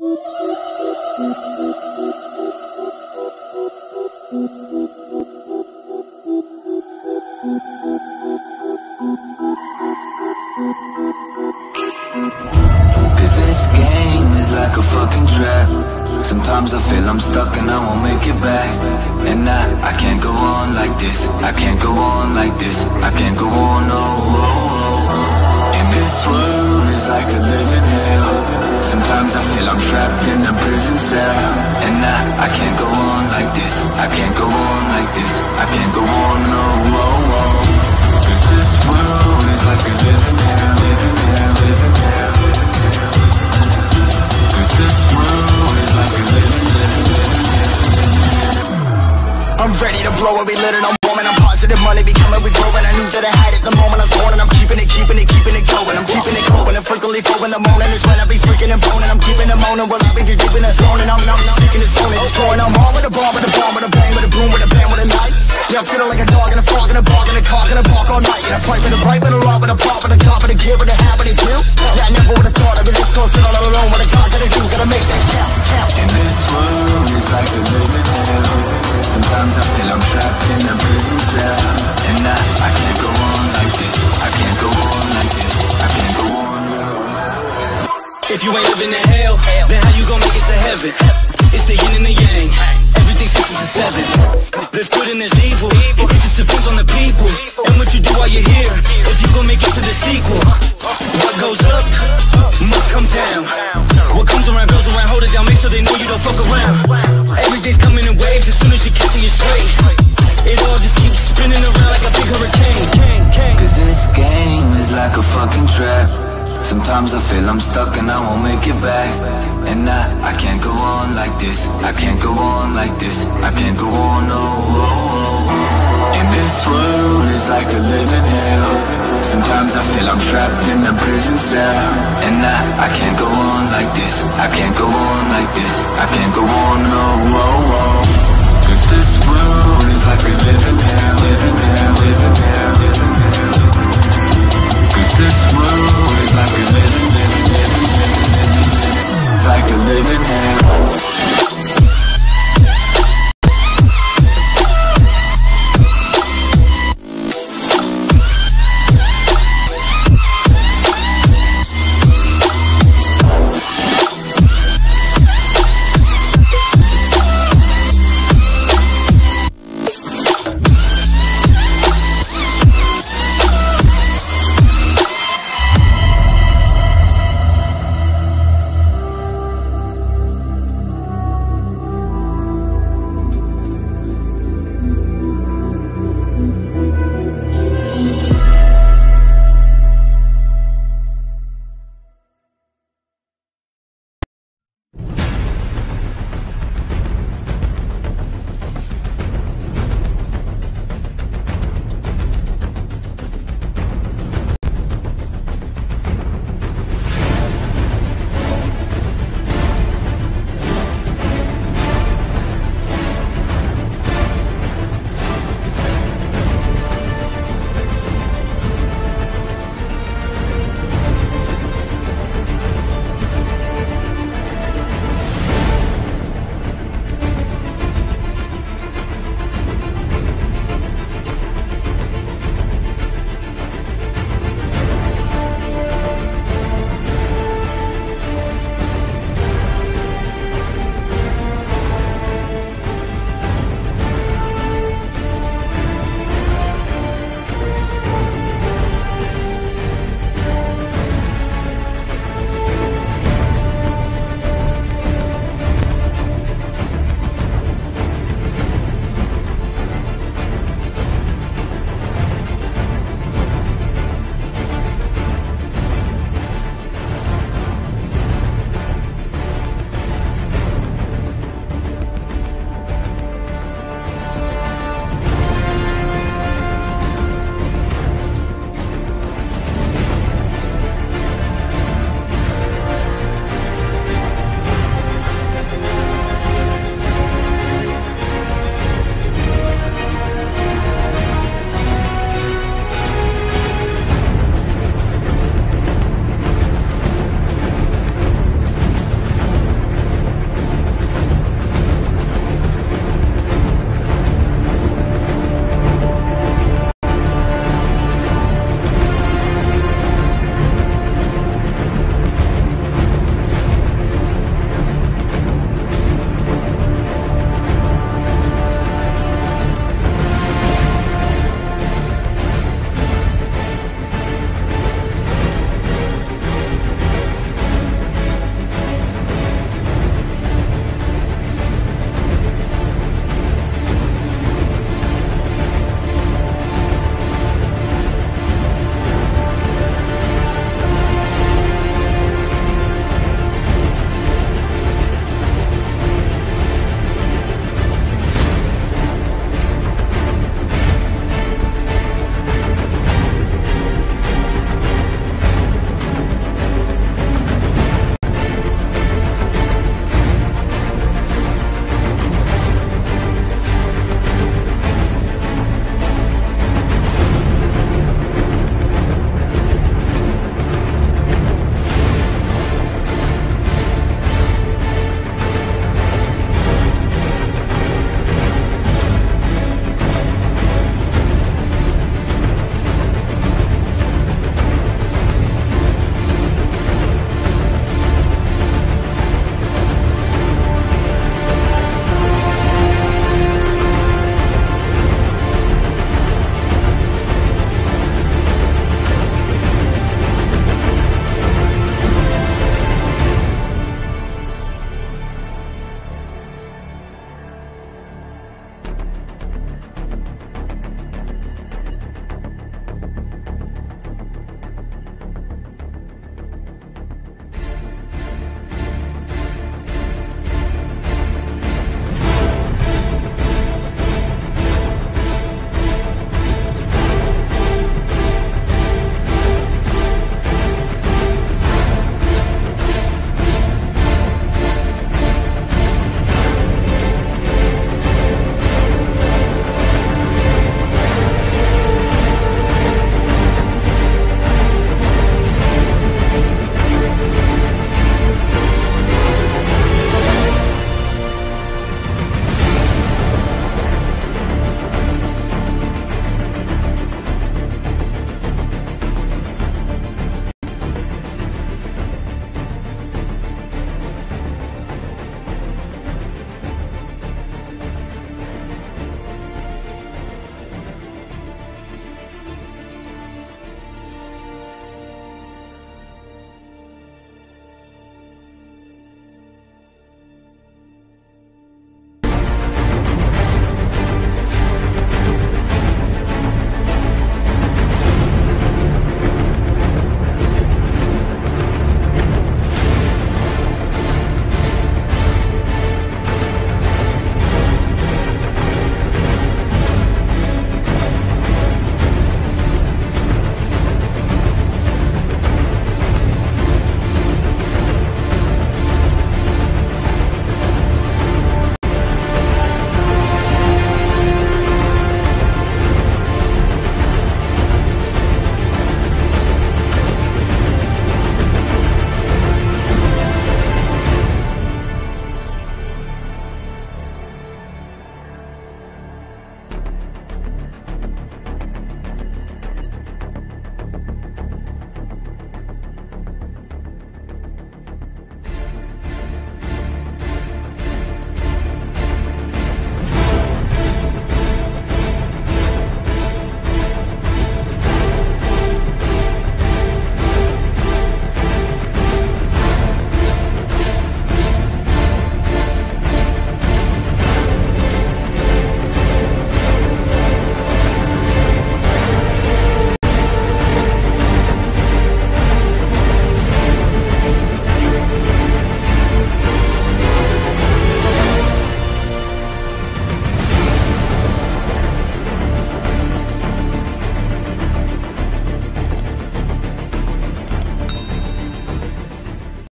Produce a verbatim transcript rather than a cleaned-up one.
Cause this game is like a fucking trap. Sometimes I feel I'm stuck and I won't make it back. And I, I can't go on like this. I can't go on like this. I can't go on, no. And this world is like a living hell. Sometimes I feel I'm trapped in a prison cell. And I, I can't go on like this. I can't go on like this. I can't go on, no. Cause this world is like a living hell. Living hell, living hell. Cause this world is like a living hell. I'm ready to blow it, we lit it on moment. I'm positive, money be coming, we growing. I knew that I had it the moment I was born, and I'm keeping it, keeping it, keeping it going. I'm keeping it cold, and frequently flow in the morning is when I be freaking and boning. I'm keeping it moaning, while I be just deep in the zone, and I'm not seeking the zone and destroying. I'm on with a bomb, with a bomb, with a bang, with a boom, with a bam, with a knife. Yeah, I'm feeling like a dog, and a frog, and a bark, and a cock, and a bark all night. And I fight with a right, with a law, with a pop, with a cop, with a gear, with a hat, with a kill. Yeah, I never would've thought I'd be this close, sitting all alone. What I got, gotta do, gotta make that count, count. And this world is like a living hell. Sometimes I feel I'm trapped in a prison cell. And I, I can't go on like this. I can't go on like this. I can't go on. If you ain't living in hell, then how you gon' make it to heaven? It's the yin and the yang, everything sixes and sevens. There's good and there's evil, it just depends on the people and what you do while you're here. If you gon' make it to the sequel, what goes up must come down. What comes around goes around, hold it down, make sure they know you don't fuck around. Everything's coming in waves, as soon as you catch it, you're straight. It all just keeps spinning around like a big hurricane. Cause this game is like a fucking trap. Sometimes I feel I'm stuck and I won't make it back. And I, I can't go on like this. I can't go on like this. I can't go on, no. And this world is like a living hell. Sometimes I feel I'm trapped in a prison cell. And I, I can't go on like this. I can't go on like this. I can't go on, no. Cause this world is like a living hell. Living hell, living hell, living hell. Cause this world is like a living, living, living, living, living. It's like a living hell.